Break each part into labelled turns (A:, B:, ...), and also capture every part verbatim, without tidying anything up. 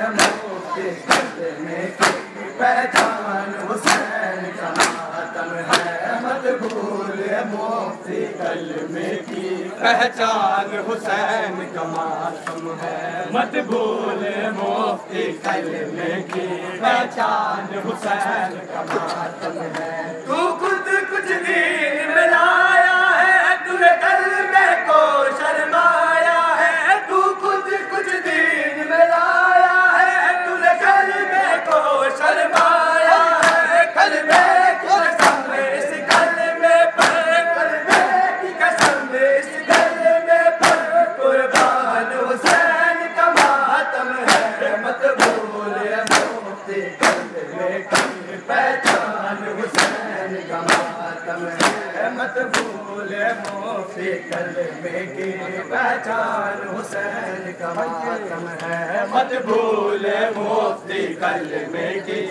A: مفتی کلمے کی پہچان حسین کا ماتم ہے مت بھول مفتی کلمے کی پہچان حسین کا ماتم ہے مت بھول مفتی کلمے کی پہچان حسین کا ماتم ہے تو خود کچھ دین میں لایا ہے تو نے کلمے کو شرمایا ہے تو خود کچھ دین میں لایا ہے تو نے کلمے کو شرمایا ہے کلمے کی قسم اس کلمے پر کلمے کی قسم اس کلمے پر قربان حسین کا ماتم ہے مت بھول مفتی کلمے کی پہچان حسین کا ماتم ہے مت بھول مفتی کلمے کی پہچان حسین کا ماتم ہے مت بھول مفتی کلمے کی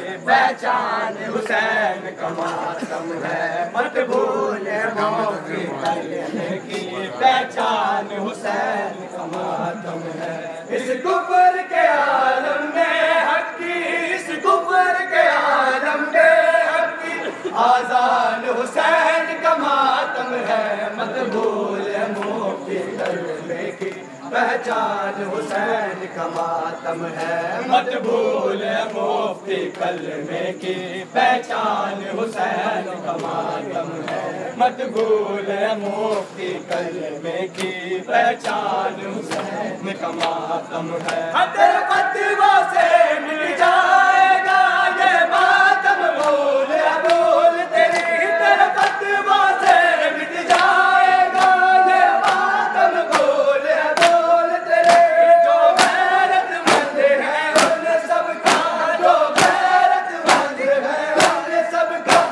A: پہچان حسین کا ماتم ہے مت بھول مفتی کلمے کی پہچان حسین کا ماتم ہے اس کفر کے عالم میں حق کی اس کفر کے عالم میں حق کی آزان حسین کا ماتم ہے مت بھول مفتی کلمے کی پہچان حسین کا ماتم ہے مت بھول مفتی کلمے کی پہچان حسین کا ماتم ہے مت بھول مفتی کلمے کی پہچان حسین کا ماتم ہے تیرے فتویٰ سے مل جائے گا یہ ماتم بھول بھول تیری تیرے فتویٰ سے مل جائے گا یہ ماتم بھول بھول تیرے جو غیرت مند ہے ان سب کا جو غیرت مند ہے ان سب کا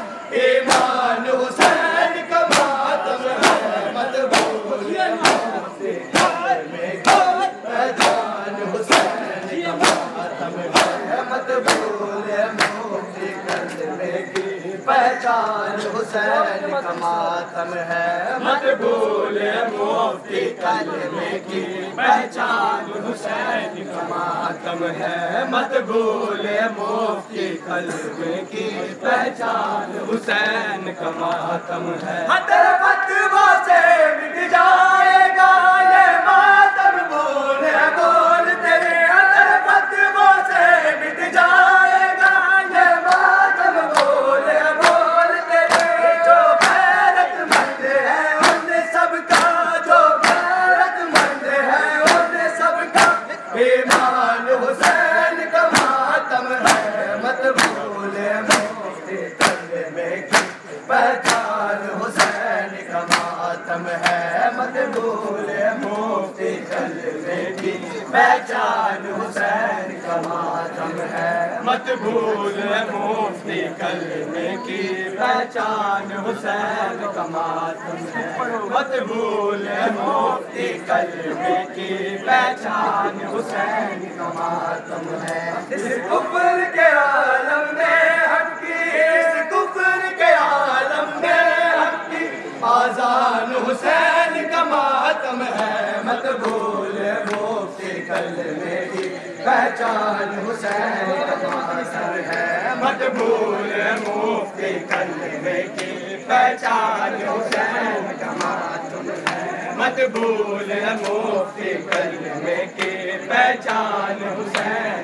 A: ایمان حسین کا ماتم ہے مت بھول مفتی کلمے کی پہچان حسین کا ماتم ہے مت بھول مفتی کلمے کی پہچان حسین کا ماتم ہے مت بھول مفتی کلمے کی پہچان حسین کا ماتم ہے مت بھول مفتی کلمے کی پہچان حسین کا ماتم ہے تیرے فتویٰ سے مٹ جائے گا یہ ماتم بھول بھول تیرے تیرے فتویٰ سے مٹ جائے گا یہ ماتم بھول بھول تیرے جو غیرت مند ہے ان سب کا جو غیرت مند ہے ان سب کا ایمان حسین کا ماتم ہے مت بھول مفتی کلمے کی پہچان حسین کا ماتم ہے مت بھول مفتی کلمے کی پہچان حسین کا ماتم ہے مت بھول مفتی کلمے کی پہچان حسین کا ماتم ہے مت بھول مفتی کلمے کی پہچان حسین کا ماتم ہے اس کفر کے عالم میں حق کی اس کفر کے عالم میں حق کی آزان حسین کا ماتم ہے مت بھول مفتی کلمے کی پہچان حسین کا ماتم ہے مت بھول مفتی کلمے کی پہچان حسین کا ماتم ہے مت بھول مفتی کلمے کی پہچان حسین